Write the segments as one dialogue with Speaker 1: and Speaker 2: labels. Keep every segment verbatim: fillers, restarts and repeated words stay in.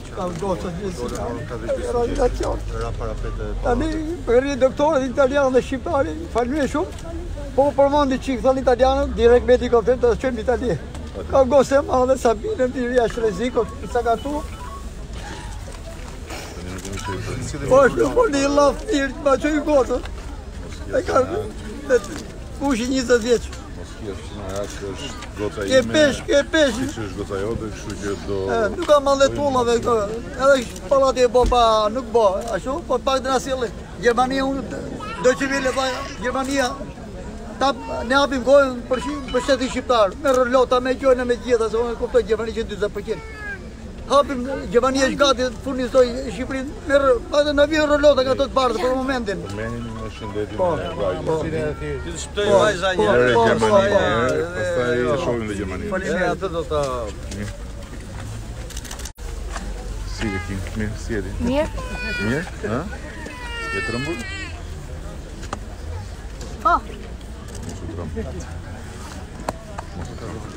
Speaker 1: Ka gocë gjithë. Realizacion. Tani, përri doktorët italianë dhe shqiptari, falmi shumë, po përmandi qikë thënë italianët, direkt me helikopter të qëmë Itali. Ka gocë e madhe, Sabine, më tiri jashtë reziko, sa ka tu. Po është në një lafë tirë, ma që i gocë. E ka pushi njëzet vjeqë. Ke pesh, ke pesh.
Speaker 2: Që është gota jote, kështu që do...
Speaker 1: Nuk ka malletullave këto. Edhe palati e bo pa, nuk bo. Ashtu, po pak të nasilli. Gjermania, unë, do që vile, Gjermania, ta ne hapim gojën për shtetin shqiptar. Me rëllota, me gjojnë, me gjitha, se unë e kuptoj Gjermania që në dyzet përqenë. Hapim, Gjermania është gati të furnizoj Shqipërinë, me rëllota, në vijë rëllota ka të të bardhë për momentin.
Speaker 2: Menin me shëndetin e vajzë.
Speaker 3: Ti të shpëtoj vajza një.
Speaker 2: Ere Gjermania, pastaj e shohin dhe Gjermania.
Speaker 3: E atë do të...
Speaker 2: Si e kim, mirë, si e di?
Speaker 4: Mirë.
Speaker 2: Mirë, ha? E të rëmbur?
Speaker 4: Po.
Speaker 2: Mos u trëmbur. Mos u trëmbur.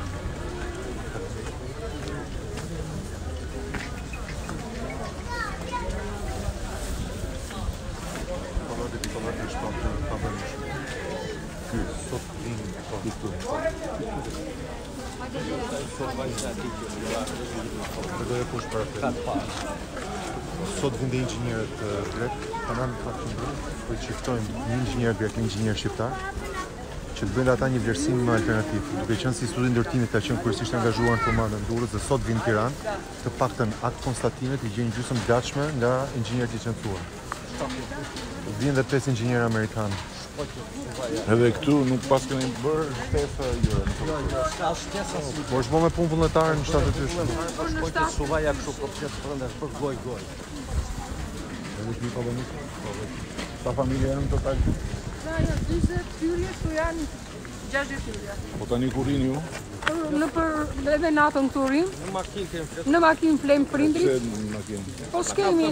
Speaker 5: Sot vinde inxhinierët grek, tamam faktin po çiftojmë një inxhinier grek, një inxhinier shqiptar, që të bëjnë ata një vlerësim alternativ. Duke qenë si studi ndërtimit ka qenë kryesisht angazhuar në formatën e Durrës dhe sot vin në Tiranë, të paktën atë konstatimet i gjejnë gjysmë gatshme nga inxhinierët licencuar. Vjen dhe pesë inxhinierë amerikanë.
Speaker 2: Edhe këtu nuk pas keni bërë shtesa jure.
Speaker 3: Ska shtesa si...
Speaker 5: Po është bo me punë vullnetare në shtatë të tyshme.
Speaker 3: Po shkojtë të suvaja kështu për qëtë përëndesh për goj goj.
Speaker 2: Edhe këmi kolonisë? Ta familje janë total?
Speaker 4: Na janë dyzet hyrje, këtu janë gjashtëdhjetë hyrje.
Speaker 2: Po tani ku rini ju?
Speaker 4: Në për edhe natën këtu rim.
Speaker 3: Në makinë kemë fletë.
Speaker 4: Në makinë flem prindrit.
Speaker 2: Pse në makinë?
Speaker 4: Po s'kemi.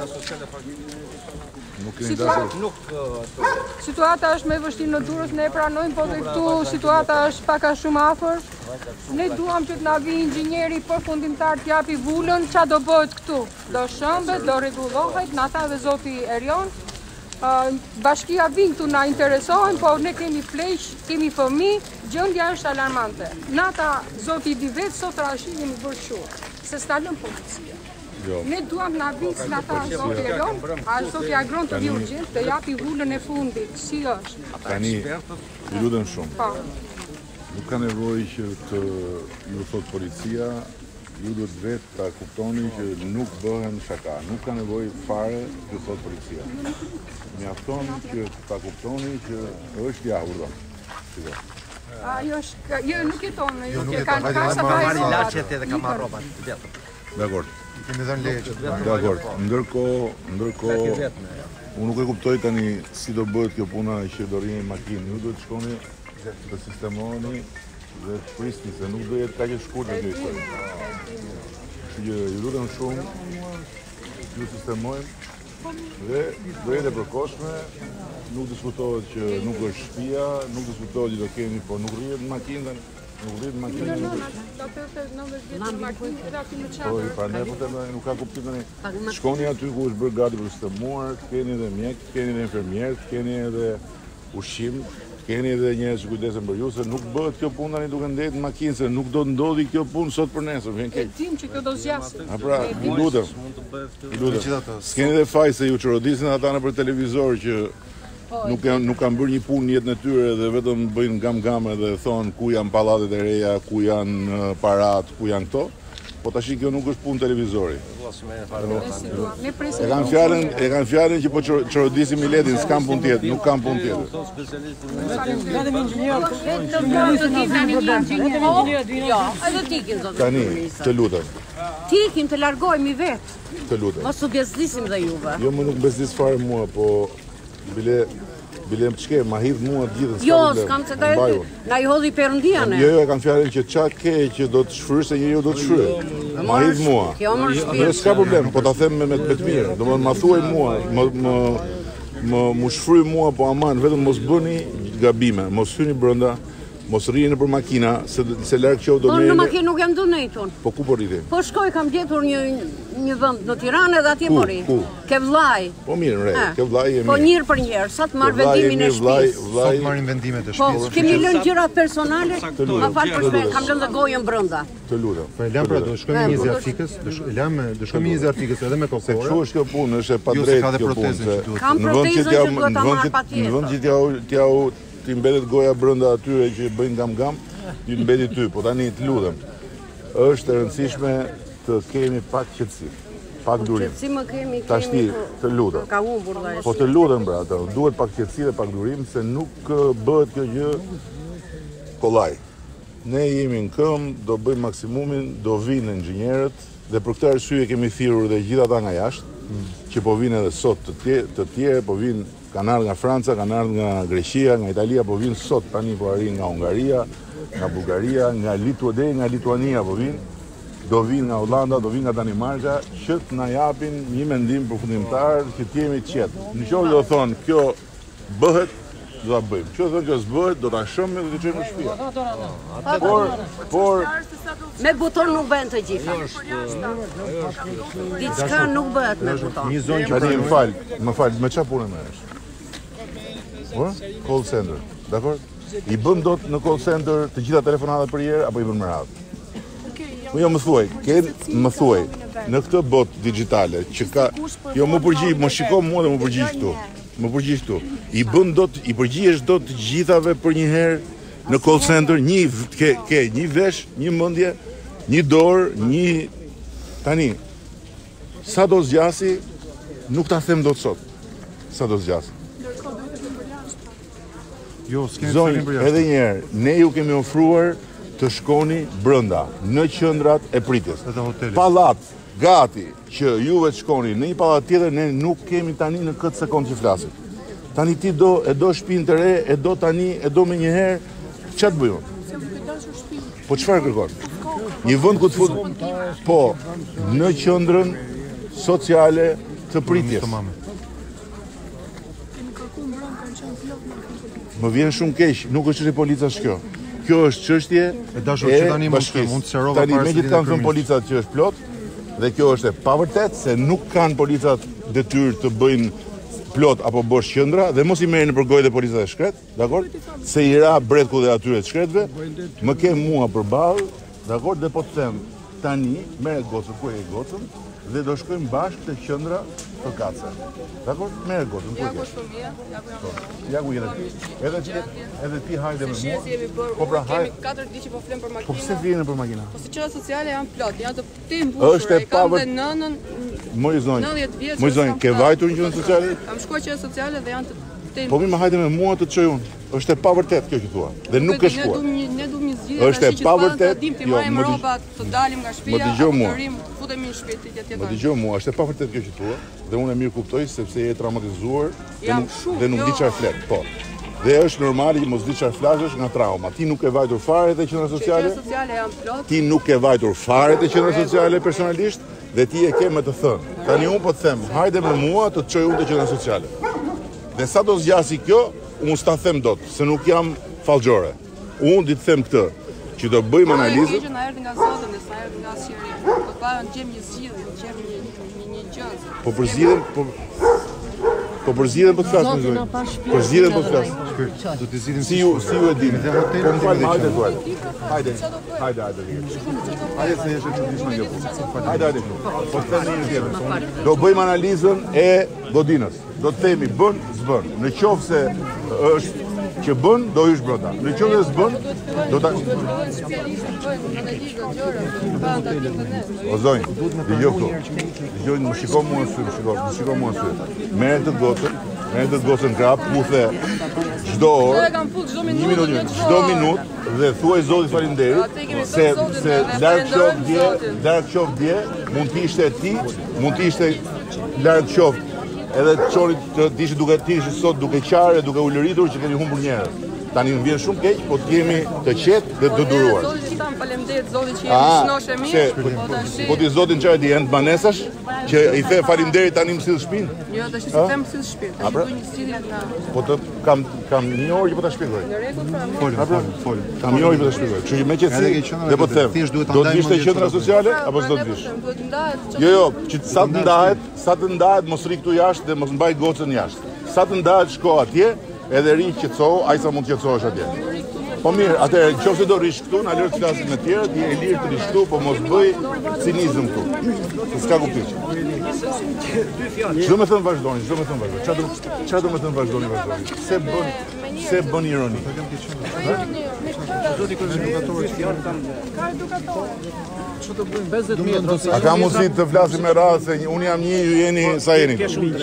Speaker 2: Nuk keni dasur?
Speaker 3: Nuk...
Speaker 4: Situata është me vështirë në Durrës, ne pranojmë, po dhe këtu situata është paka shumë afër. Ne duam që të na vi inxhinieri përfundimtar të japi vulën, ç'a do bëhet këtu. Do shëmbet, do rregullohet, nata dhe zoti Erion. Bashkia vin këtu na interesohen, po ne kemi pleq, kemi fëmijë, gjendja është alarmante. Nata zoti di vetë sot rashin jemi bërë shurë, se s'ta lëm policia.
Speaker 2: Jo.
Speaker 4: Ne duam na vinë nga ta zoti Erion, a zoti Agron të vi urgjent, të japi vulën e fundit, si është.
Speaker 2: Tani, ju lutem shumë.
Speaker 4: Po.
Speaker 2: Nuk ka nevojë që të ju thot policia, ju duhet vetë ta kuptoni që nuk bëhen shaka, nuk ka nevojë fare të thot policia. Mjafton që ta kuptoni që është jahur do. Shiko.
Speaker 4: Ajo është, jo nuk jeton, jo
Speaker 5: nuk
Speaker 4: ke
Speaker 5: jeton,
Speaker 4: kanë
Speaker 5: hajde,
Speaker 4: kasa
Speaker 5: marr-
Speaker 4: pa
Speaker 3: Marri
Speaker 4: rrobat.
Speaker 3: laqet edhe ka marrë robat të vjetër.
Speaker 2: Dakor.
Speaker 5: Kemi dhënë leje që të bëjmë.
Speaker 2: Dakor. Ndërkohë, ndërkohë unë nuk e kuptoj tani si do bëhet kjo puna që do rrini makinë. Ju duhet të shkoni të sistemoheni dhe të prisni se nuk do jetë kaq e shkurtër kjo histori. Kështu që ju lutem shumë, ju sistemojmë dhe do jetë e përkohshme. Nuk diskutohet që nuk është shtëpia, nuk diskutohet që do keni, po nuk rrihet makinë tani. Nuk rrihet makinë.
Speaker 4: Do të të nëntëdhjetë vjeç makinë edhe aty në
Speaker 2: Po,
Speaker 4: çadër.
Speaker 2: i prandaj po them nuk ka kuptim tani. Shkoni aty ku është bërë gati për sistemuar, keni edhe mjek, keni edhe infermier, keni edhe ushqim, keni edhe njerëz që kujdesen për ju, se nuk bëhet kjo punë tani duke ndetë makinë, se nuk do të ndodhi kjo punë sot për nesër, vjen
Speaker 4: E
Speaker 2: keq.
Speaker 4: dim që kjo do zgjaset.
Speaker 2: A pra, ju lutem.
Speaker 3: Mund të bëhet
Speaker 2: Ju lutem. S'keni edhe faj se ju çorodisin ata nëpër televizor që nuk kanë nuk kanë bërë një punë në jetën e tyre dhe vetëm bëjnë gam-game dhe thonë ku janë pallatet e reja, ku janë uh, parat, ku janë këto. Po tash kjo nuk është punë televizori.
Speaker 4: Ne
Speaker 2: E
Speaker 4: presim.
Speaker 2: kanë fjalën, e kanë fjalën që po çorodisim miletin, s'kan punë tjetër, nuk kanë punë tjetër.
Speaker 6: Vetëm inxhinier. Vetëm do të tani një inxhinier. Jo, edhe ti ikim zot.
Speaker 2: Tani, të lutem,
Speaker 6: Ti ikim të largohemi vet.
Speaker 2: të lutem.
Speaker 6: Mos u bezdisim dhe juve.
Speaker 2: Jo, më nuk bezdis fare mua, po bile bile më çke, ma hidh mua të gjithën.
Speaker 6: Jo, s'kam se ta na i hodhi Perëndia ne.
Speaker 2: Jo, jo, e kanë fjalën që çka ke që do të shfrysh se njeriu do të shfryj. Ma hidh mua.
Speaker 6: Kjo më
Speaker 2: Jo,
Speaker 6: shpirt.
Speaker 2: s'ka problem, po ta them me me të mirë. Domethënë ma thuaj mua, më më më më shfryj mua, po aman, vetëm mos bëni gabime, mos hyni brenda, Mos rrini për makina, se, se larg qoftë do
Speaker 6: Po në
Speaker 2: merrni.
Speaker 6: makinë nuk jam donatun.
Speaker 2: Po ku po rriti?
Speaker 6: Po shkoj kam gjetur një një vend në Tiranë edhe atje
Speaker 2: Ku,
Speaker 6: po rri.
Speaker 2: ku?
Speaker 6: Ke vllai.
Speaker 2: Po mirë, re,
Speaker 6: Eh,
Speaker 2: ke vllai e
Speaker 6: Po
Speaker 2: mirë.
Speaker 6: njërë për njërë, sa të marrë
Speaker 2: Ke vllai e
Speaker 6: vendimin e
Speaker 2: mirë, vllai,
Speaker 6: shtëpisë.
Speaker 5: Sot
Speaker 2: vllai.
Speaker 5: marrin vendimet e
Speaker 6: Po,
Speaker 5: shtëpisë.
Speaker 6: kemi lënë gjëra personale,
Speaker 2: lutem,
Speaker 6: ma falë për
Speaker 2: të
Speaker 6: shpejt,
Speaker 2: lutem.
Speaker 6: kam lënë dhe gojën brenda.
Speaker 2: Të lutem.
Speaker 5: Po e lam pra do shkojmë një Artikës, do sh- e lam do shkojmë një Artikës edhe me
Speaker 2: Se kështu
Speaker 5: kokore.
Speaker 2: është kjo punë, është e pa
Speaker 5: Jo, se
Speaker 2: drejtë
Speaker 5: ka dhe
Speaker 2: kjo punë.
Speaker 5: protezën
Speaker 2: se
Speaker 5: që duhet.
Speaker 6: Kam
Speaker 2: në vend
Speaker 6: protezën
Speaker 2: t'ja-
Speaker 6: që duhet ta
Speaker 2: në vend
Speaker 6: marr
Speaker 2: që-
Speaker 6: patjetër.
Speaker 2: Në vend që t'ja t'ja t'i mbetet goja brenda atyre që bëjnë gam-gam, ti mbeti ty, po tani të lutem. Është e rëndësishme të kemi pak qetësi, pak durim.
Speaker 6: Si më kemi,
Speaker 2: Tash ti,
Speaker 6: kemi,
Speaker 2: të lutem.
Speaker 6: ka humbur dhe
Speaker 2: Po të lutem pra, ato, duhet pak qetësi dhe pak durim se nuk ë, bëhet kjo gjë kollaj. Ne jemi në këmbë, do bëjmë maksimumin, do vinë inxhinierët dhe për këtë arsye kemi thirrur dhe gjithë ata nga jashtë, që po vinë edhe sot të tjerë, të tjerë po vinë, kanë ardhur nga Franca, kanë ardhur nga Greqia, nga Italia, po vinë sot tani po arrin nga Hungaria, nga Bullgaria, nga Litu deri nga Lituania po vinë. Do vinë nga Hollanda, do vinë nga Danimarka, që të na japin një mendim përfundimtar që të jemi të qetë. Në qoftë do thonë kjo bëhet, do ta bëjmë. Që thonë kjo s'bëhet, do ta shëmë dhe të çojmë në shtëpi. Por, por
Speaker 6: me buton nuk bëhen të gjitha. Diçka nuk bëhet me buton.
Speaker 5: Një zonë që
Speaker 2: tani më fal, më fal, me çfarë punë merresh? Po? Call center, dakor? I bën dot në call center të gjitha telefonatat për herë apo i bën me radhë? Po jo më thuaj, ke më thuaj, në këtë botë digjitale që ka, jo më përgjigj, më shiko mua dhe më përgjigj këtu. Më përgjigj këtu. I bën dot, i përgjigjesh dot të gjithave për një herë në call center, një ke ke një vesh, një mendje, një dorë, një tani. Sa do zgjasi, nuk ta them dot sot. Sa do zgjasi.
Speaker 5: Jo, s'kemi
Speaker 2: Zonjë,
Speaker 5: të për jashtë.
Speaker 2: edhe një herë, ne ju kemi ofruar të shkoni brenda, në qendrat e pritjes.
Speaker 5: Edhe hotelit.
Speaker 2: Pallat, gati, që juve të shkoni në një pallat tjetër, ne nuk kemi tani në këtë sekond që flasim. Tani ti do, e do shtëpinë të re, e do tani, e do me një herë, ç'a të bëjmë? Po çfarë kërkon? Një vend ku të fut, po, në qendrën sociale të pritjes.
Speaker 5: Tamam.
Speaker 2: Më vjen shumë keq, nuk është çështje policash kjo. Kjo është çështje
Speaker 5: E dashur që tani mund të- mund të sqarova
Speaker 2: Tani
Speaker 5: para se
Speaker 2: megjithë
Speaker 5: të
Speaker 2: kanë
Speaker 5: vinë
Speaker 2: thënë
Speaker 5: kryesisht.
Speaker 2: policat që është plot, dhe kjo është e pavërtet se nuk kanë policat detyrë të bëjnë plot apo bosh qendra dhe mos i merrni për gojë dhe policat e shkret, dakor? Se i ra bretku dhe atyre të shkretëve, më ke mua përballë, dakor? Dhe po të them tani merret gocën ku e gocën dhe do shkojmë bashkë te qendra për kace. Dakor? Merret gocën ku e ke. Ja ku jeni. Edhe ti, edhe ti hajde me mua. Po pra hajde.
Speaker 7: katër ditë që po flem për
Speaker 2: Po
Speaker 7: makinë.
Speaker 2: pse vjen për makina?
Speaker 7: Po si qëra sociale janë plot, janë të të mbushur.
Speaker 2: Është e
Speaker 7: E kam
Speaker 2: pavër-
Speaker 7: dhe nënën,
Speaker 2: Moj zonjë.
Speaker 7: nëntëdhjetë vjeç.
Speaker 2: Moj zonjë, ke vajtur në qendrën sociale?
Speaker 7: Kam shkuar qendra sociale dhe janë të të
Speaker 2: Po mi më hajde me mua të të çoj unë. Është e pavërtet kjo që thua. Dhe nuk e
Speaker 7: Ne
Speaker 2: shkuar.
Speaker 7: duam një ne duam një zgjidhje.
Speaker 2: Është e pavërtet,
Speaker 7: Dim të
Speaker 2: jo,
Speaker 7: marrim
Speaker 2: më dëg-
Speaker 7: rroba, të dalim nga shtëpia.
Speaker 2: më dëgjoj
Speaker 7: apo
Speaker 2: mua.
Speaker 7: Të rrim, futemi në shtëpi të
Speaker 2: Më
Speaker 7: tjetër.
Speaker 2: dëgjoj mua, është e pavërtet kjo që thua dhe unë e mirë kuptoj sepse je traumatizuar dhe
Speaker 7: Jam
Speaker 2: nuk
Speaker 7: shumë,
Speaker 2: dhe nuk
Speaker 7: jo.
Speaker 2: di çfarë flet. Po. Dhe është normale që mos di çfarë flasësh nga trauma. Ti nuk e vajtur fare te qendra sociale.
Speaker 7: Qendra sociale janë plot.
Speaker 2: Ti nuk e vajtur fare te qendra sociale personalisht dhe ti e ke me të thënë. Tani unë po të them, hajde me mua të të çoj unë te qendra sociale. Dhe sa do zgjasi kjo, unë s'ta them dot, se nuk jam fallxore. Unë di të them këtë, që do bëjmë analizën.
Speaker 7: Kjo që na erdhi nga Zoti, ne sa erdhi nga Asiri. Po pa gjem një zgjidhje, gjem një një një gjë.
Speaker 2: Po përzidhen, po Po përzidhen po të flasim zonjë. Përzidhen po të flasim.
Speaker 5: Do të zgjidhim
Speaker 2: Si ju, si ju e dini.
Speaker 5: Dhe hoteli
Speaker 2: Po më falë,
Speaker 5: kemi
Speaker 2: hajde
Speaker 5: dhe
Speaker 2: duaj. Hajde, hajde, hajde. Hajde se jesh të dish më kjo punë. Hajde, hajde. Po të themi një tjetër. Do bëjmë analizën e godinës. Do të themi bën, s'bën. Në qoftë se është që bën, do hysh brenda. Në qoftë se s'bën, do ta
Speaker 7: Specialistë bëjnë analizë gjëra, pa ndatim të ne.
Speaker 2: O zonjë, dëgjoj këtu. Dëgjoj, më shiko mua në sy, më shiko, më shiko mua në sy. Merret të gocën, merret të gocën krap, puthe çdo orë.
Speaker 7: Ne kam fut çdo
Speaker 2: Një
Speaker 7: minutë,
Speaker 2: minutë, çdo minutë dhe thuaj Zotit faleminderit se se larg qof dje, larg qof dje, mund të ishte ti, mund të ishte larg qof edhe çori të dish duke tish sot duke qarë, duke ulëritur që keni humbur njerëz. Tani më vjen shumë keq, po të jemi të qetë dhe të duruar.
Speaker 7: Zoti që tam faleminderit zotit që
Speaker 2: Ah,
Speaker 7: jemi shnoshe mirë.
Speaker 2: se-
Speaker 7: Po tash.
Speaker 2: Po ti zotin çaj di janë të banesash që i the faleminderit tani më sill shtëpinë.
Speaker 7: Jo, tash si them sill shtëpi. Tash
Speaker 2: pra?
Speaker 7: bëj një zgjidhje nga
Speaker 2: Po të kam kam një orë që po ta shpjegoj.
Speaker 7: në rregull pra. mo-
Speaker 5: Fol, fol, fol.
Speaker 2: Kam një orë që po ta shpjegoj. Kështu që me
Speaker 5: Edhe ke
Speaker 2: qetësi
Speaker 5: qenë
Speaker 2: dhe po të them.
Speaker 5: thjesht duhet ta
Speaker 2: Do të
Speaker 5: ndajmë
Speaker 2: vishte
Speaker 5: mendjen
Speaker 2: qendra
Speaker 5: tjetër.
Speaker 2: sociale apo s'do të
Speaker 7: Prandaj,
Speaker 2: vish?
Speaker 7: po them, Duhet të ndahet.
Speaker 2: Jo, jo, që sa të ndahet, sa të ndahet mos ri këtu jashtë dhe mos mbaj gocën jashtë. Sa të ndahet shko atje, edhe ri qetësohu, aq sa mund të qetësohesh atje. Po mirë, atëherë nëse do rish këtu, na lër të flasim me të tjerët, je e lirë të rish këtu, po mos bëj cinizëm këtu. Se s'ka kuptim. Çdo më thon vazhdoni, çdo më thon vazhdoni. Çfarë do çfarë do më thon vazhdoni, vazhdoni. Se bën, se bën ironi. A ka mundësi të flasim me radhë se unë jam një, ju jeni sa jeni?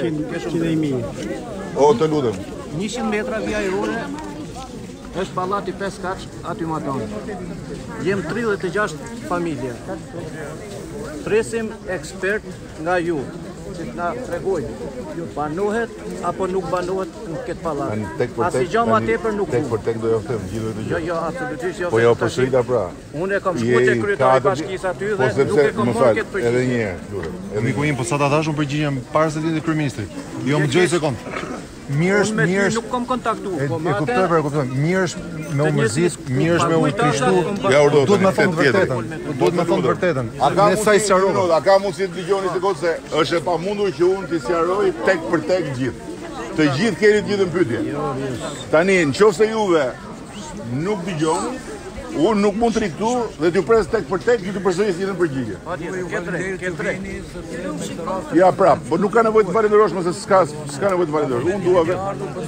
Speaker 2: O, të lutem.
Speaker 8: njëqind metra vija i rure është pallati pesë kaç aty maton. Jem tridhjetë e gjashtë familje. Presim ekspert nga ju që të na tregojnë banohet apo nuk banohet në këtë pallat.
Speaker 2: Tani tek për tek.
Speaker 8: Asnjë më
Speaker 2: tani
Speaker 8: tepër nuk
Speaker 2: Tek
Speaker 8: u.
Speaker 2: për tek do jo them, gjithë do
Speaker 8: Jo,
Speaker 2: gjë.
Speaker 8: jo, absolutisht jo.
Speaker 2: Po jo,
Speaker 8: Tash,
Speaker 2: po shrita pra.
Speaker 8: Unë e kam shkuar te kryetari i bashkisë aty
Speaker 2: Po
Speaker 8: dhe
Speaker 2: sepse
Speaker 8: nuk e kam
Speaker 2: më
Speaker 8: marrë
Speaker 2: fal,
Speaker 8: këtë
Speaker 2: edhe
Speaker 8: përgjigje.
Speaker 2: një herë, lutem. Edhe
Speaker 5: Miku im, po sa ta thash unë përgjigjem para se të kryeministrit. Jo, më gjej sekond. Mirë është,
Speaker 8: Unë me ty
Speaker 5: mirë është.
Speaker 8: nuk kam kontaktu,
Speaker 5: E,
Speaker 8: po
Speaker 5: e
Speaker 8: me atë
Speaker 5: kuptoj, pra, e kuptoj. Mirë është me u mërzit, mirë është me u trishtu.
Speaker 2: Ja urdo.
Speaker 5: Duhet me thonë
Speaker 2: tjetër.
Speaker 5: vërtetën. Duhet me thonë vërtetën.
Speaker 2: A ka
Speaker 5: Ne sa i sqarova.
Speaker 2: a ka mundësi të dëgjoni se se është e pamundur që unë t'i sqaroj tek për tek gjithë. Të gjithë keni të gjithë pyetje. Tani, nëse juve nuk dëgjoni, unë nuk mund të ri këtu dhe t'ju pres tek për tek, ju të përsëris një përgjigje.
Speaker 8: Patjetër, ke tre, ke tre.
Speaker 2: Ja prap, po nuk ka nevojë të falenderosh, mëse s'ka s'ka nevojë të falenderosh. Unë dua vetë.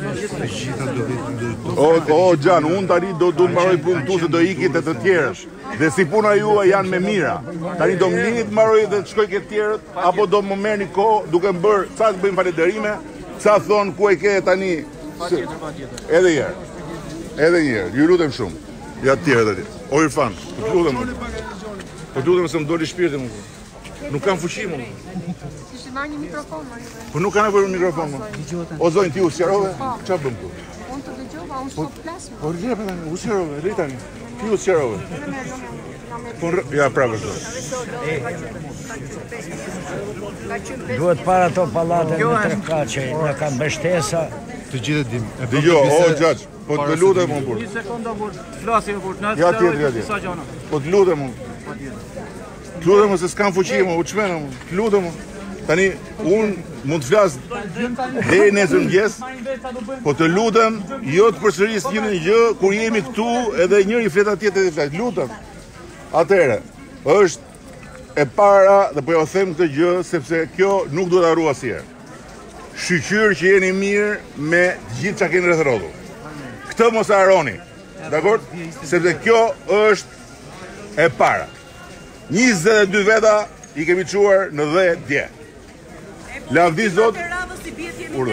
Speaker 2: O, o Xhan, unë tani do do të mbaroj punën tu se do ikit e të tjerët. Dhe si puna juaj janë me mira. Tani do më lini të mbaroj dhe të shkoj ke të tjerët apo do më merrni kohë duke më bërë ca të bëjmë falenderime, ca thon ku e ke tani.
Speaker 8: Patjetër, patjetër.
Speaker 2: Edhe një herë. Edhe një herë. Ju lutem shumë. Ja të tjerët aty. O Irfan, po të lutem. Po të lutem se më doli shpirti më. Nuk kam fuqi më.
Speaker 4: Ishte marrë një mikrofon, Maria.
Speaker 2: Po nuk ka nevojë për mikrofon më. O zonjë ti u sqarove? Çfarë bëm këtu?
Speaker 4: Unë të dëgjova, unë s'po flas më.
Speaker 2: Po rri pa u sqarove, rri tani. Ti u sqarove. Po rri- ja prapë këtu.
Speaker 9: Duhet para to pallate me tre kaçe, na kanë mbështesa.
Speaker 5: Të gjithë e dim. E bëm
Speaker 2: Dgjoj, o
Speaker 5: bisedë
Speaker 2: xhax, po të lutem unë burr.
Speaker 8: Një sekondë kur të flasim kur na
Speaker 2: Ja tjetër, ja
Speaker 8: disa
Speaker 2: tjetër.
Speaker 8: gjëra.
Speaker 2: Po të lutem unë. Të lutem se s'kam fuqi më, u çmena më. Të lutem. unë. Tani unë mund të flas deri nesër mëngjes, po të lutem jo të përsëris një një gjë kur jemi këtu edhe njëri flet atje tjetri flet. Lutem. Atëherë, është e para dhe po jo them këtë gjë sepse kjo nuk duhet harru asnjëherë. Shqyqyr që jeni mirë me gjithë që keni rreth rrotull. Këtë mos e harroni. Dakor? Sepse kjo është e para. njëzet e dy veta i kemi çuar në dhe dje. Lavdi zot. Urdo.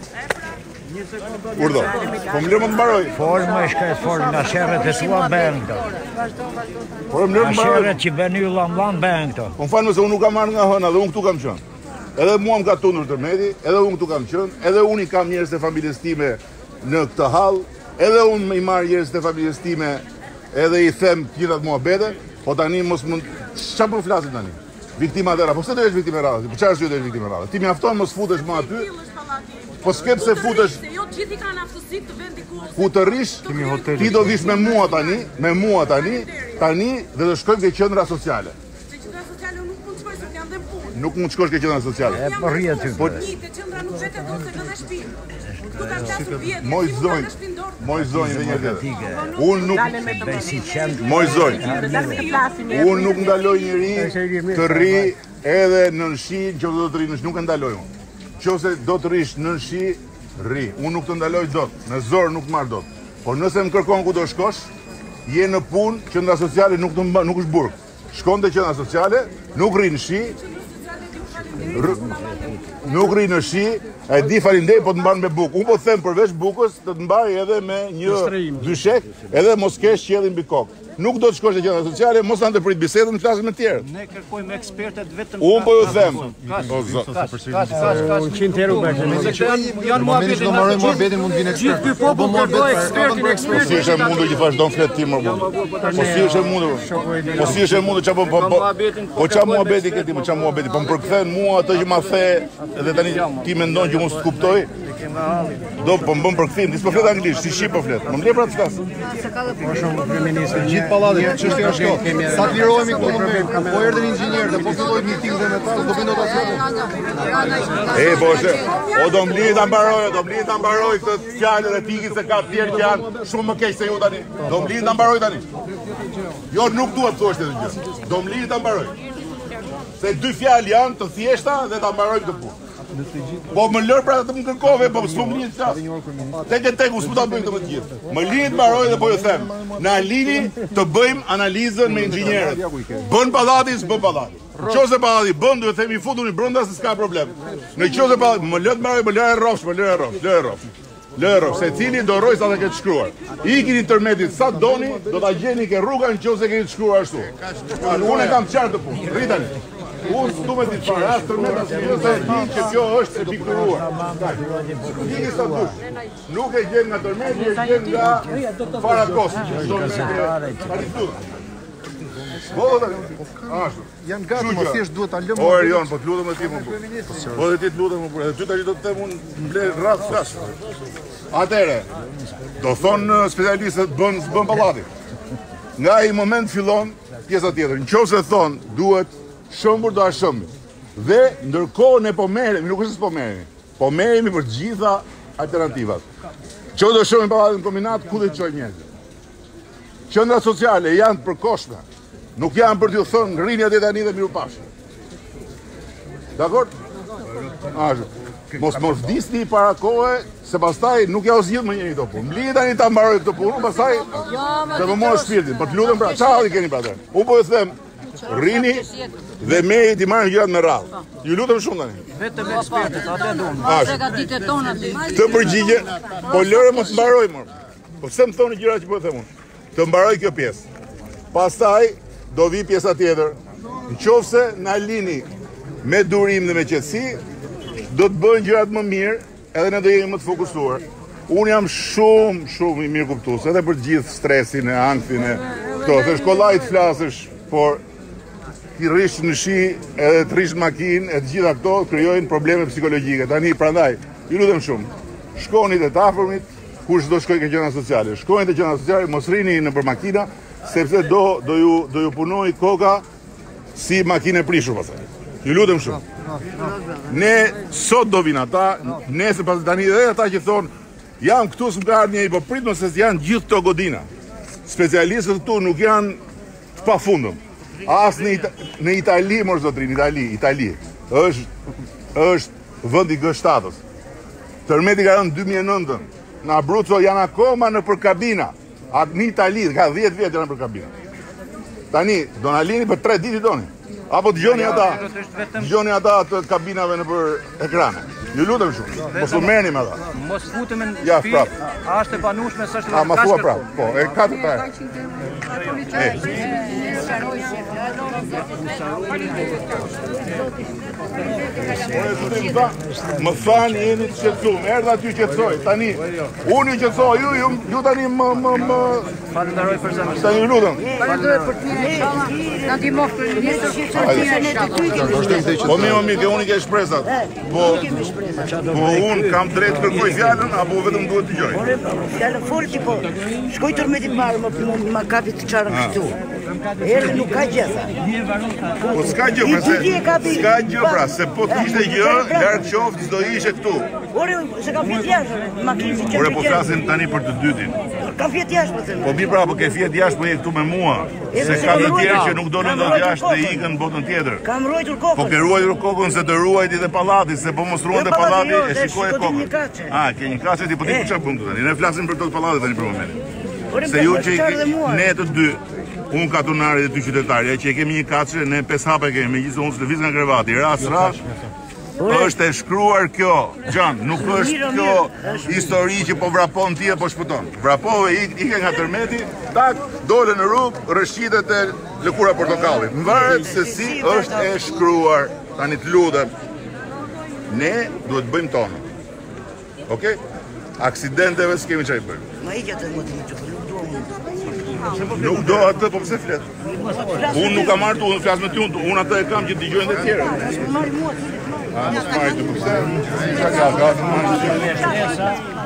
Speaker 2: Urdo. Po më lëmë të mbaroj.
Speaker 9: Forma e shkret forma nga sherret e tua bën këto.
Speaker 2: Po më lëmë
Speaker 9: Nga
Speaker 2: të mbaroj.
Speaker 9: sherret që bën ju llam llam bën këto.
Speaker 2: Po më falë nëse unë nuk kam marrë nga hëna dhe unë këtu kam qënë. Edhe mua më ka tundur tërmeti, edhe unë këtu kam qënë, edhe unë i kam njerëz të familjes time në këtë hall, edhe unë i marr njerëz të familjes time edhe i them gjithat muhabete, po tani mos mund çfarë po flasim tani? Viktima dera, po pse do jesh viktimë e radhës? Po çfarë është do jesh viktimë e radhës? Ti mjafton mos futesh më aty. Po s'ke pse futesh.
Speaker 6: Jo gjithë kanë aftësi të vendi ku
Speaker 2: Ku të rish, ti do vish me mua tani, me mua tani, tani dhe do shkojmë ke qendra sociale.
Speaker 6: se qendra sociale nuk mund të shkoj se jam dhe në punë.
Speaker 2: Nuk mund të shkosh ke qendra sociale.
Speaker 9: E po rri aty.
Speaker 2: Po
Speaker 6: Një te qendra nuk vetë do se kanë shtëpi. Këtu kanë plasur vjet.
Speaker 2: moj zonjë, moj zonjë dhe një tjetër. Unë nuk
Speaker 9: Si qend
Speaker 2: Moj zonjë, unë nuk ndaloj njëri të rri edhe në nënshi, nëse do të rri në nënshi, nuk e ndaloj unë. Nëse do të rish në nënshi, rri. Unë nuk të ndaloj dot, në zorë nuk marr dot. Por nëse më kërkon ku do shkosh, je në punë, qendra sociale nuk të mba, nuk është burg. Shkon te qendra sociale, nuk rri në shi, r- nuk rri në shi, e di falindej, po të mban me bukë. Unë po them përveç bukës, të të mbaj edhe me një dyshek, edhe mos kesh qiellin mbi kokë. nuk do të shkosh te gjëra sociale, mos na ndërprit bisedën, flasim me të tjerë.
Speaker 8: Ne kërkojmë ekspertët vetëm.
Speaker 2: Unë po ju them.
Speaker 8: O zot. Unë euro janë muhabetin.
Speaker 5: Do marrë muhabetin mund vinë ekspert.
Speaker 8: Gjithë ky popull kërkoi ekspertin
Speaker 2: Po si është e mundur që thash don flet ti më burr. Po si është e mundur? Po si është e mundur çapo po po. Po ç'a muhabeti ke ti, po ç'a muhabeti, po më përkthen mua atë që ma the dhe tani ti mendon që unë s'kuptoj? Do po më bën përkthim, ti s'po flet anglisht, si shqip po flet. Më mle pra të flas.
Speaker 5: Për shembull, kryeministri, gjithë pallati, çështja është kjo. Sa të lirohemi këtu në moment, po erdhën inxhinierët, po filloi miting dhe me ta, do vinë ata sot.
Speaker 2: E po është. O do mli ta mbaroj, do mli ta mbaroj këtë fjalë dhe pikit se ka të tjerë që janë shumë më keq se ju tani. Do mli ta mbaroj tani. Jo, nuk duhet të thosh këtë gjë. Do mli ta mbaroj. Se dy fjalë janë të thjeshta dhe ta mbaroj këtë punë. Po më lër pra të më kërkove, po s'po më linë çfarë. Tek e tek, s'po ta bëjmë këtë më të gjithë. Më lini të mbaroj dhe po ju them, na lini të bëjmë analizën me inxhinierët. Bën pallati, s'bën pallati. Nëse pallati bën, duhet të themi futuni brenda se s'ka problem. Nëse pallati më lë të mbaroj, më lë e rrofsh, më lë e rrofsh, lë e rrofsh. Lë e rrofsh, secili do rroj sa të ketë shkruar. Ikin intermedit sa doni, do ta gjeni ke rruga nëse keni të shkruar ashtu. Unë kam qartë të punë. Rritani. Unë s'du me ditë fare, asë tërmeta së një se di që kjo është e pikturuar. Dini sa dush, nuk e gjen nga tërmeti, e gjen nga Farakosi.
Speaker 5: Janë gati, më thjesht duhet ta lëmë.
Speaker 2: O Erion, po të lutem e ti më burr. Po dhe ti të lutem më burr, edhe ty tani do të them unë mble rraf flash. Atëre, do thonë specialistët bën s'bën pallati. Nga ai moment fillon pjesa tjetër. Nëse thon duhet shëmbur do a shëmbur. Dhe ndërkohë ne po merremi, nuk është se po merremi. Po merremi për gjitha alternativat. Ço do shëmbim pallatin në kombinat, ku do të çojmë njerëzit? Qendrat sociale janë të përkohshme. Nuk janë për t'ju thënë rrini atë tani dhe mirupafshim. Dakor? Ashtu. Mos mos vdisni para kohe, se pastaj nuk ja u zgjidh më njëri këto punë. Mli tani ta mbaroj këtë punë, pastaj se më mos shpirtin. Po të lutem pra, çfarë keni pra atë? Unë po ju them, rrini dhe merri ti marrë gjërat me radhë. Ju lutem shumë tani.
Speaker 8: Vetëm ekspertët, atë duam.
Speaker 2: Këtë përgjigje, po lëre mos mbaroj më. Po pse më thoni gjëra që po them unë? Të mbaroj kjo pjesë. Pastaj do vi pjesa tjetër. Nëse na lini me durim dhe me qetësi, do të bëjnë gjërat më mirë, edhe ne do jemi më të fokusuar. Unë jam shumë, shumë i mirë kuptues, edhe për gjithë stresin e anktin e këto. Thash kollaj të flasësh, por ti rrish në shi, edhe të rrish në makinë, e të gjitha këto krijojnë probleme psikologjike. Tani prandaj, ju lutem shumë, shkoni te të afërmit, kush do shkoj ke gjëra sociale. Shkojnë te gjëra sociale, mos rrini nëpër makina, sepse do do ju do ju punoj koka si makinë prishur pastaj. Ju lutem shumë. Ne sot do vinë ata, nesër pas tani edhe ata që thonë jam këtu s'm ka ardhur njëri, po prit mos se janë gjithë këto godina. Specialistët këtu nuk janë të pafundëm. As në Ita në Itali, mor zotrin, Itali, Itali. Është është vendi G shtatës. Tërmeti ka rënë dy mijë e nëntë. Në Abruzzo janë akoma në për kabina. Atë në Itali ka dhjetë vjet janë për kabina. Tani do na lini për tre ditë doni. Apo dëgjoni ata, dëgjoni ata të kabinave në për ekrane. Ju lutem shumë, mos u merrni me ata.
Speaker 8: Mos futemi në
Speaker 2: ja,
Speaker 8: shtëpi.
Speaker 2: Prap.
Speaker 8: A është e banueshme se është
Speaker 2: A ma thua prap. Po, e katër ta. Më thanë jeni të qetësuar, erdha ty qetësoj. Tani, unë ju qetësoj, ju ju ju tani më më më
Speaker 8: falenderoj për zemër.
Speaker 2: Tani ju lutem.
Speaker 6: Falenderoj për të mirë. Na ndihmosh për
Speaker 2: një Po mi më mirë, unë i ke shpresat. Po, po unë kam drejt të kërkoj fjalën apo vetëm duhet të dëgjoj?
Speaker 10: Fjalën folti po. Shkoj tërmeti parë më më kapi të çarën këtu. Erdhi nuk ka gjë.
Speaker 2: Po s'ka gjë, pra se s'ka gjë pra, se po të ishte gjë, larg qoftë s'do ishte këtu.
Speaker 10: Ore, se ka fjet jashtë, makinë si
Speaker 2: Ore, po flasim tani për të dytin.
Speaker 10: Ka fjet jashtë po them.
Speaker 2: Po mi pra, po ke fjet jashtë, po je këtu me mua. Se ka të tjerë që nuk donin dot jashtë dhe ikën botën tjetër.
Speaker 10: Kam ruajtur kokën.
Speaker 2: Po ke ruajtur kokën se të ruajti dhe pallati, se po mos ruante pallati e shikoje kokën. Ah, ke një kaçë ti po ti çfarë bën këtu tani? Ne flasim për tot pallati tani për momentin. Se ju që ne të dy unë katunari dhe ty qytetarja, që e kemi një kaçë, ne pesë hapa kemi, megjithëse unë s'lëviz nga krevati, ras, ras, Është e shkruar kjo, Gjan, nuk është kjo histori që po vrapon ti e po shpëton. Vrapove, ike nga tërmeti, tak, dole në rrugë, rëshqitet e lëkura portokalli. Më varet se si është e shkruar, tani të lutem, ne duhet bëjmë tonë. Okej? Aksidenteve s'kemi qaj bërë.
Speaker 10: Ma i gjatë e më të një që nuk do unë.
Speaker 2: Nuk do atë, po pëse flet? Unë nuk kam martu, unë flasë me ty, unë atë e kam që t'i gjojnë dhe tjere.
Speaker 10: Marri mua.
Speaker 2: A, në s'majtë të pëse? Qa ka, ka, të marrë.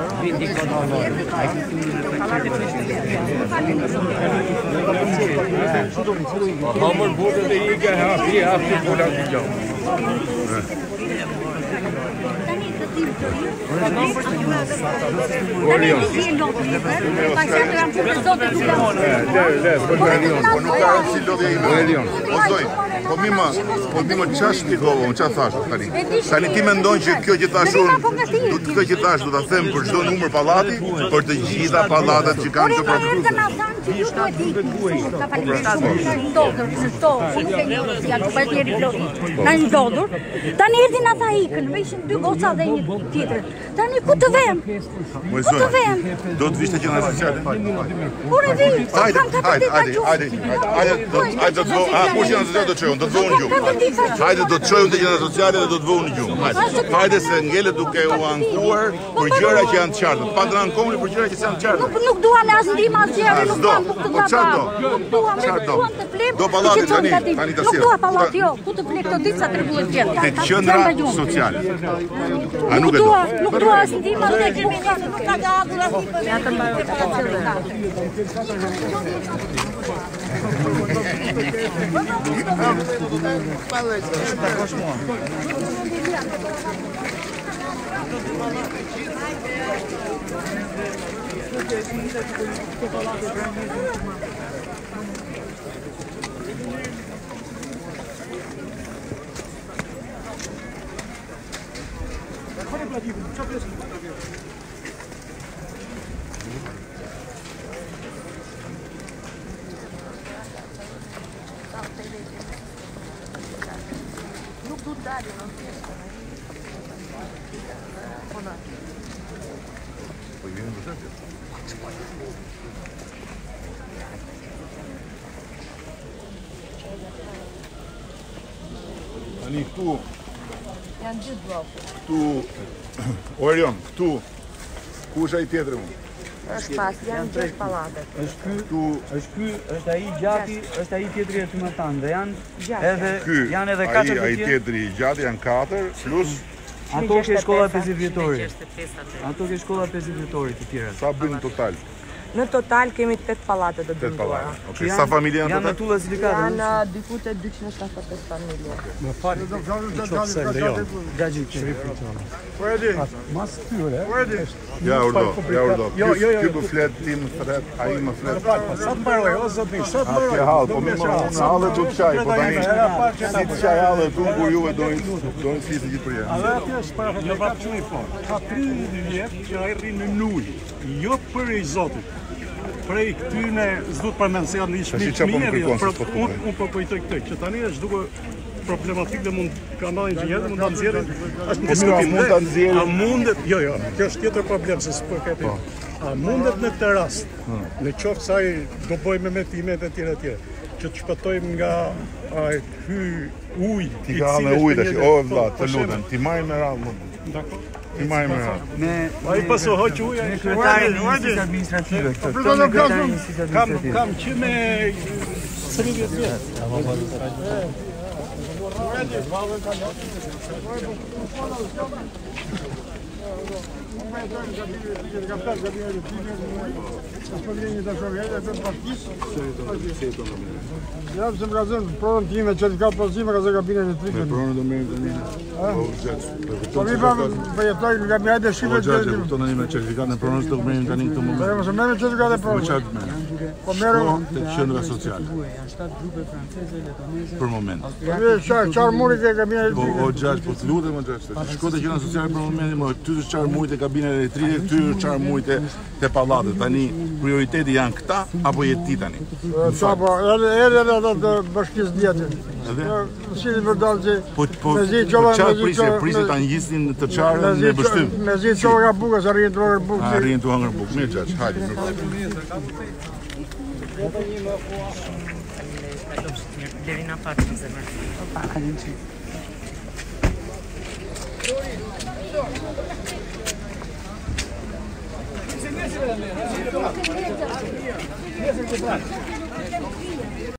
Speaker 9: Hamër botët e i ke hapi, hapi pola të gjallë.
Speaker 2: Orion. Po nuk ka rëndë si lodhja ime. Orion. Po doj, po mima, po mima qa shpikova, qa thash tani? Tani ti mendon që kjo që thash unë, kjo që thash du ta them për çdo numër pallati, për të gjitha pallatet që kanë të përfituar.
Speaker 6: Na ndodhur, tani erdhin ata ikën, me ishin dy goca dhe një tjetër. Tani ku të vem? Ku të vem?
Speaker 2: Do të vishte që në sociale?
Speaker 6: Por e vi,
Speaker 2: hajde, hajde, hajde, hajde, hajde, hajde, do të vë, a, kush që në sociale do të qojnë, do të vë unë gjumë. Hajde, do të qojnë të që në sociale dhe do të vë unë gjumë. Hajde, hajde se ngele duke u ankuar për gjëra që janë të qartë. Pa të në ankomni për gjëra që janë të qartë.
Speaker 6: Nuk dua në asë ndima asgjeri, nuk dua nuk të tapa. Nuk dua, nuk dua të flem.
Speaker 2: Do pallati tani, tani të
Speaker 6: Nuk dua pallati, jo, ku të flek të ditë sa tregullet gjithë.
Speaker 2: Tek qendra sociale. A nuk e do?
Speaker 6: Nuk dua asë ndima asë kemi një, nuk ka të agur asë ja të mbarë të
Speaker 7: Nuk du të dalë, në pjesë.
Speaker 2: Po i vjen në vështetje. Tani këtu,
Speaker 7: Janë gjithë blokë.
Speaker 2: këtu, Orion, këtu, ku është ai tjetri unë?
Speaker 7: Është pas, janë gjithë pallatet.
Speaker 11: Është ky,
Speaker 2: Këtu,
Speaker 11: është ky, është ai gjati, është ai tjetri e tymërtan dhe janë edhe
Speaker 2: ky,
Speaker 11: janë edhe
Speaker 2: ai,
Speaker 11: katër të
Speaker 2: ai
Speaker 11: tjerë.
Speaker 2: tjetri i gjatë janë katër, plus
Speaker 11: Ato ke shkolla pesë vjetori. Ato ke shkolla pesë vjetori të tjera.
Speaker 2: sa bëjnë total?
Speaker 7: Në total kemi tetë pallate të
Speaker 2: Tet
Speaker 7: dëmtuara.
Speaker 2: pallate. Okej, sa familje janë
Speaker 11: Janë në
Speaker 2: total?
Speaker 11: tulla sindikate.
Speaker 7: Janë diku te dyqin e shtatëdhjetë e pesë familje.
Speaker 11: Më fal. Se lejon. Gaxhi çerifit.
Speaker 5: Po e di.
Speaker 11: Mas tyre.
Speaker 5: Po e di.
Speaker 2: Ja urdo, ja urdo.
Speaker 5: Jo, jo, jo.
Speaker 2: Ky po flet ti më flet, ai më flet.
Speaker 5: Sa të mbaroj, o zotni, sa të
Speaker 2: A ke
Speaker 5: mbaroj.
Speaker 2: hall, po më unë hallë du të çaj, po tani si të çaj hallë tu kur juve dojnë dojnë flitë gjithë për
Speaker 5: A
Speaker 2: jetë.
Speaker 5: dhe atje është para në vapë që i fort. Ka tridhjetë vjetë që a i rrinë në nuj, jo për i Zotit. Prej këtyne, s'du të përmenë se janë ishë
Speaker 2: Tashi
Speaker 5: miqë
Speaker 2: qa po më
Speaker 5: mirë,
Speaker 2: kërkon se
Speaker 5: jo,
Speaker 2: s'po të
Speaker 5: unë
Speaker 2: kuptoj.
Speaker 5: unë po kujtoj këtë, që tani është duke problematik dhe mund ka ndalë inxinjerë dhe mund të nëzjerin, është në
Speaker 2: Po
Speaker 5: diskutim.
Speaker 2: mira, mund ta nxjerrin.
Speaker 5: A mundet, jo, jo, kjo është tjetër problem, se s'po këtë. A mundet në këtë rast, në qoftë sa i do bëjmë me timet e tjera tjera, që të shpëtojmë nga ai ky ujë.
Speaker 2: Ti ka me ujë tash, o vlla, të lutem, ti marr me radhë.
Speaker 5: Dakor.
Speaker 2: Ti marr me radhë.
Speaker 11: Me
Speaker 5: Ai paso hoq uja.
Speaker 11: me kryetarin e institutit administrative këtë. Këto me kryetarin e institutit
Speaker 5: Kam
Speaker 11: administrative.
Speaker 5: kam që me tridhjetë vjet.
Speaker 12: Ja pëse më ka zënë pronën time, certifikat pozime ka zë kabinën e trikën.
Speaker 2: Pronën do merrem tani. Po xhet.
Speaker 12: Po mi pa përjetoj nga mi hajde
Speaker 2: Po
Speaker 12: shqipe
Speaker 2: xhet,
Speaker 12: të...
Speaker 2: kupton tani me certifikat në pronës do merrem tani këtë
Speaker 12: Po
Speaker 2: moment.
Speaker 12: mos e merrem certifikat e
Speaker 2: Po
Speaker 12: pronës.
Speaker 2: çat merr.
Speaker 12: Po merrem...
Speaker 2: Te qendra sociale. Për moment.
Speaker 12: Po mi qarë muri ke kabinën e
Speaker 2: Po
Speaker 12: trikën.
Speaker 2: o xhax, po të lutem o xhax. Shko te qendra sociale për momentin, më ty këtyre çfarë mujtë kabina elektrike, këtyre çfarë mujtë te pallati. Tani prioriteti janë këta apo jetë ti tani?
Speaker 12: Ta po, edhe edhe edhe të bashkisë djetin. Si të vërdalë që...
Speaker 2: Po, po, qarë prisje, prisje ta njëstin të qarën në bështym?
Speaker 12: Me zi që nga buka, sa rrinë të hangër bukë.
Speaker 2: A, rrinë të hangër bukë, mirë gjaqë, hajde,
Speaker 13: Levina patrën zemër. Pa, alin që. Nese, nese, nese.